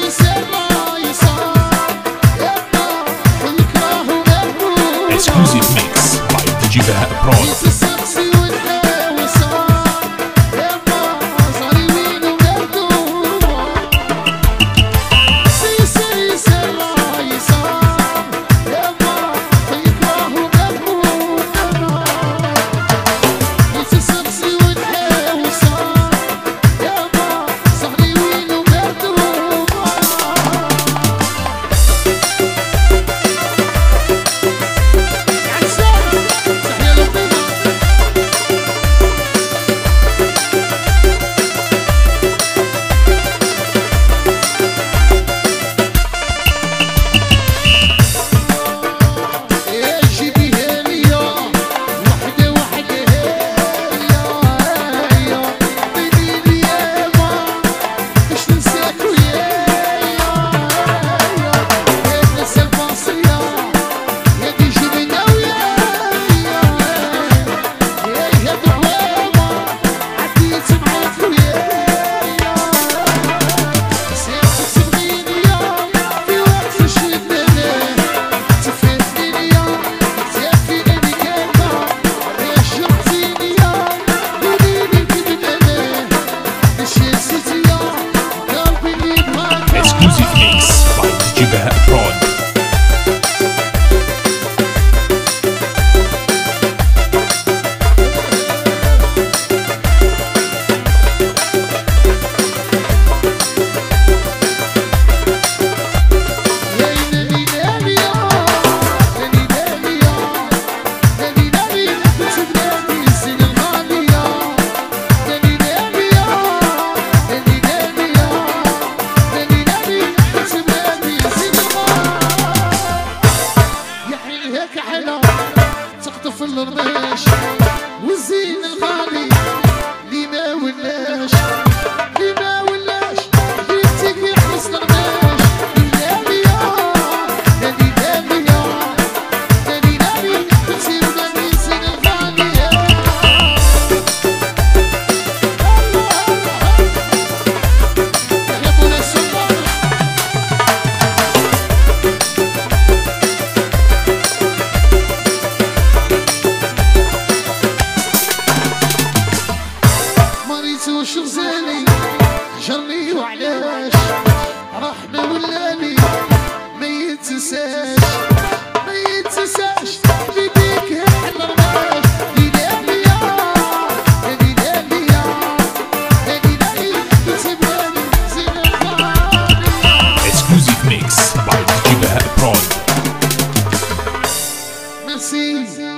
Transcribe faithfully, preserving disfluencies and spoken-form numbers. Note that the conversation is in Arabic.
Exclusive mix by D J Baha Prod. تخطف الرماش والزين الغالي لينا ولاش لينا ولاش بيتك يحبس الرماش لينا ليا نادي ناديا نادي نادي تسير نادي الزين الغالي يا بولا السلطان وش غزالي جرني وعلاش رحنا ولاني ما يتنساش ما يتنساش بيديك حل رماش لينا ليا لينا ليا لينا ليا تسيبني زين الغالي. Exclusive mix by D J Baha Prod. Merci.